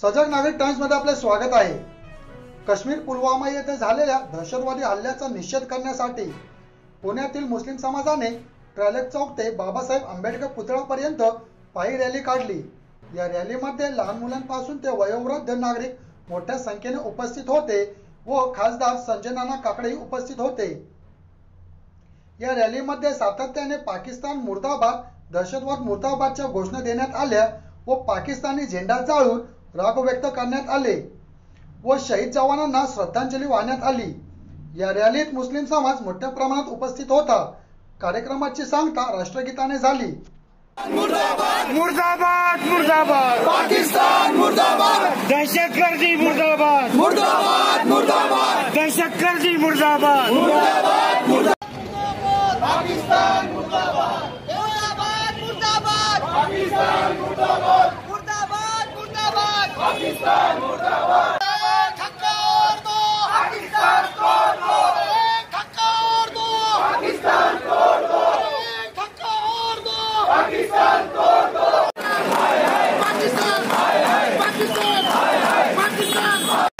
सजग नागरिक टाइम्स मध्ये आपले स्वागत आहे। काश्मीर पुलवामा येथे झालेल्या दहशतवादी हल्ल्याचा निषेध करण्यासाठी पुण्यातील मुस्लिम समाजाने ट्रॅलेक चौक ते बाबासाहेब आंबेडकर पुतळ्यापर्यंत पायी रॅली काढली। या रॅलीमध्ये लहान मुलांपासून ते वयोवृद्ध नागरिक मोठ्या संख्येने उपस्थित होते व खासदार संजय नाना काकडे उपस्थित होते। या रॅलीमध्ये सातत्याने पाकिस्तान मुर्दाबाद, दहशतवाद मुर्दाबादच्या घोषणा देण्यात आल्या व पाकिस्तानी झेंडा जाळून राग व्यक्त करण्यात आले व शहीद जवानांना श्रद्धांजली वाहण्यात आली। या रॅलीत मुस्लिम समाज मोठ्या प्रमाणात उपस्थित होता। कार्यक्रमाची सांगता राष्ट्रगीताने झाली। मुर्दाबाद मुर्दाबाद मुर्दाबाद पाकिस्तान मुर्दाबाद दहशतगर्दी मुर्दाबाद मुर्दाबाद मुर्दाबाद दहशतगर्दी मुर्दाबाद मुर्दाबाद मुर्दाबाद पाकिस्तान मुर्दाबाद मुर्दाबाद मुर्दाबाद पाकिस्तान मुर्दाबाद मुर्दाबाद मुर्दाबाद पाकिस्तान मुर्दाबाद धक्का और दो पाकिस्तान तोड़ दो धक्का और दो पाकिस्तान तोड़ दो धक्का और दो पाकिस्तान तोड़ दो पाकिस्तान पाकिस्तान पाकिस्तान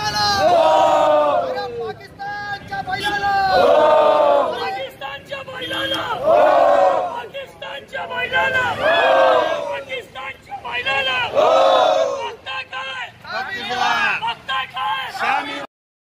पाकिस्तानच्या बैलाला पाकिस्तानच्या बैलाला पाकिस्तानच्या बैलाला पाकिस्तानच्या बैलाला बघता काय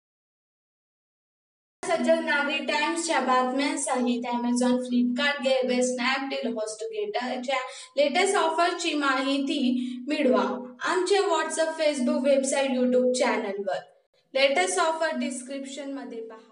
सज्जन नागरिक टाइम्सच्या बातम्यांसहित अमेझॉन, फ्लिपकार्ट, गेबे, स्नॅपडील, होस्टगेटच्या लेटेस्ट ऑफरची माहिती मिळवा आमच्या व्हॉट्सअप, फेसबुक, वेबसाईट, यूट्यूब चॅनलवर। लेटेस्ट ऑफर डिस्क्रिप्शन मध्ये पहा।